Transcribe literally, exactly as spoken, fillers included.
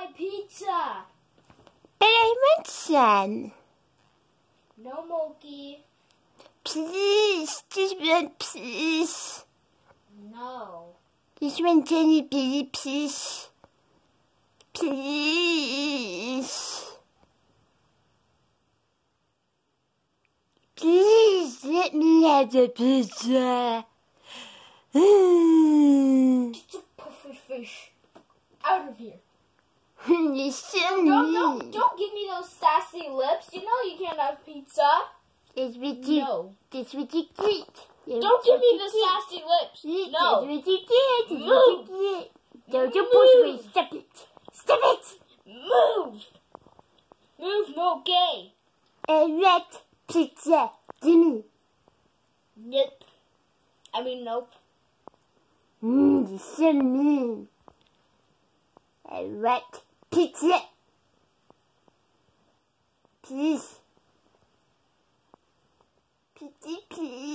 my pizza. But I want some. No, Moki. Please, just one piece. No. Just one tiny bitty piece. Please. Please let me have the pizza. Get your puffy fish out of here. You're so Don't, mean. don't, don't give me those sassy lips. You know you can't have pizza. That's what you, No. that's what you get. That's Don't give what me you the get. sassy lips. That's No. what you get. That's Move. what you get. Don't you push me. Stop it. Stop it. Move. Move, Moki. A red pizza. Gimme. Nope. I mean, nope. Mmm, you're so mean. A red pizza. Please. Pizza, please.